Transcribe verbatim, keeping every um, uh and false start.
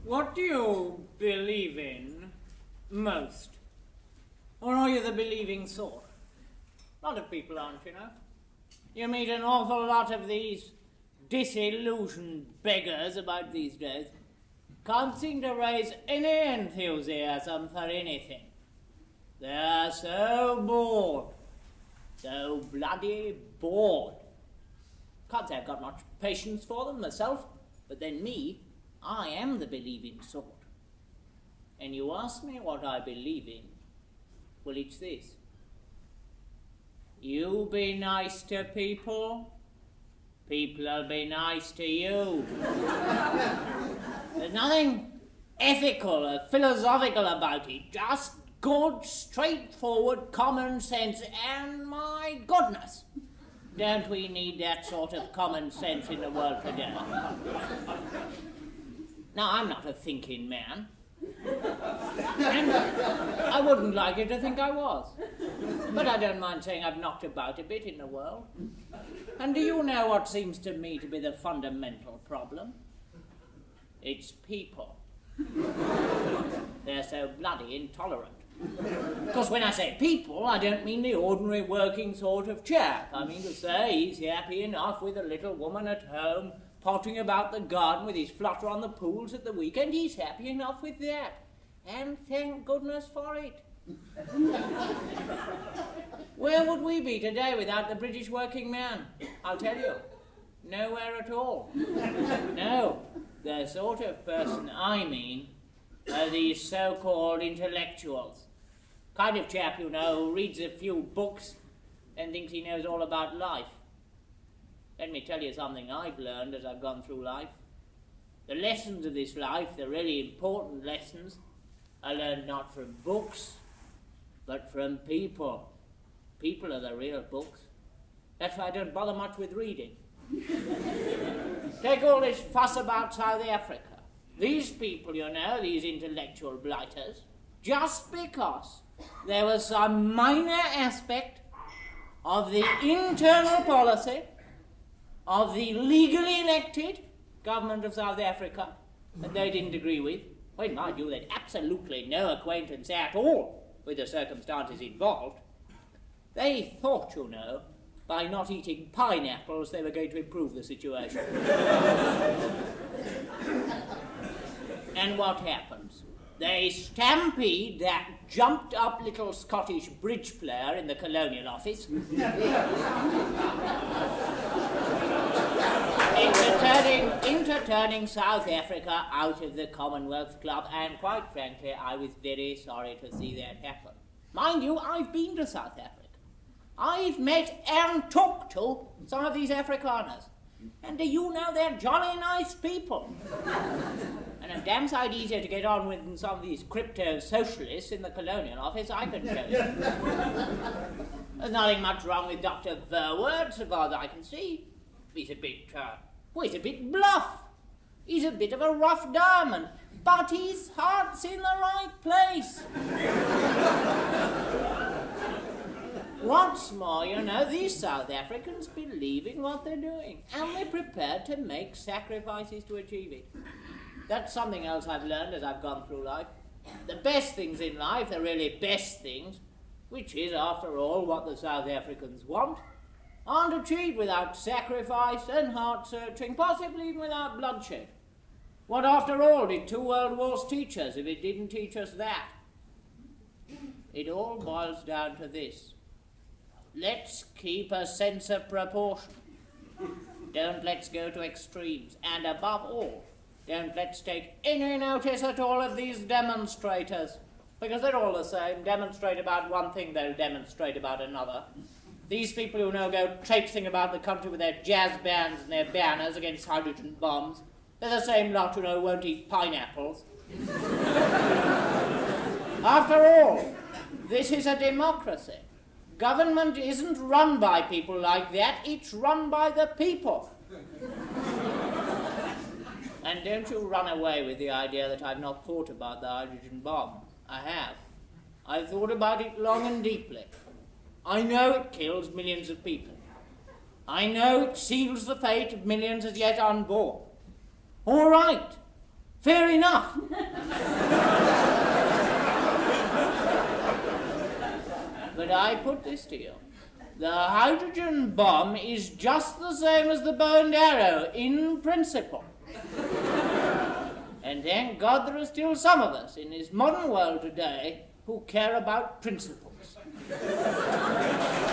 What do you believe in most? Or are you the believing sort? A lot of people aren't, you know. You meet an awful lot of these disillusioned beggars about these days. Can't seem to raise any enthusiasm for anything. They're so bored. So bloody bored. Can't say I've got much patience for them myself, but then me, I am the believing sort. And you ask me what I believe in, well, it's this. You be nice to people, people'll be nice to you. There's nothing ethical or philosophical about it, just good, straightforward common sense, and my goodness, don't we need that sort of common sense in the world today? Now, I'm not a thinking man, and I wouldn't like you to think I was, but I don't mind saying I've knocked about a bit in the world. And do you know what seems to me to be the fundamental problem? It's people. They're so bloody intolerant. Because when I say people, I don't mean the ordinary working sort of chap. I mean to say he's happy enough with a little woman at home, potting about the garden with his flutter on the pools at the weekend. He's happy enough with that. And thank goodness for it. Where would we be today without the British working man? I'll tell you. Nowhere at all. No. The sort of person I mean are these so-called intellectuals. Kind of chap, you know, who reads a few books and thinks he knows all about life. Let me tell you something I've learned as I've gone through life. The lessons of this life, the really important lessons, I learned not from books, but from people. People are the real books. That's why I don't bother much with reading. Take all this fuss about South Africa. These people, you know, these intellectual blighters, just because there was some minor aspect of the internal policy of the legally elected government of South Africa that they didn't agree with, well, mind you, they had absolutely no acquaintance at all with the circumstances involved. They thought, you know, by not eating pineapples they were going to improve the situation. And what happens? They stampede that jumped-up little Scottish bridge player in the Colonial Office into turning, into turning South Africa out of the Commonwealth Club, and quite frankly, I was very sorry to see that happen. Mind you, I've been to South Africa. I've met and talked to some of these Afrikaners. And do you know, they're jolly nice people. And a damn sight easier to get on with than some of these crypto-socialists in the Colonial Office, I can tell you. There's nothing much wrong with Doctor Verwoerd, so far as I can see. He's a bit, uh, well, he's a bit bluff. He's a bit of a rough diamond, but his heart's in the right place. What's more, you know, these South Africans believe in what they're doing, and they're prepared to make sacrifices to achieve it. That's something else I've learned as I've gone through life. The best things in life, the really best things, which is, after all, what the South Africans want, aren't achieved without sacrifice and heart-searching, possibly even without bloodshed. What, after all, did two world wars teach us if it didn't teach us that? It all boils down to this. Let's keep a sense of proportion. Don't let's go to extremes. And above all, don't let's take any notice at all of these demonstrators. Because they're all the same. Demonstrate about one thing, they'll demonstrate about another. These people who now go traipsing about the country with their jazz bands and their banners against hydrogen bombs, they're the same lot who know won't eat pineapples. After all, this is a democracy. Government isn't run by people like that, it's run by the people. And don't you run away with the idea that I've not thought about the hydrogen bomb. I have. I've thought about it long and deeply. I know it kills millions of people. I know it seals the fate of millions as yet unborn. All right. Fair enough. But I put this to you. The hydrogen bomb is just the same as the bow and arrow in principle. And thank God there are still some of us in this modern world today who care about principles.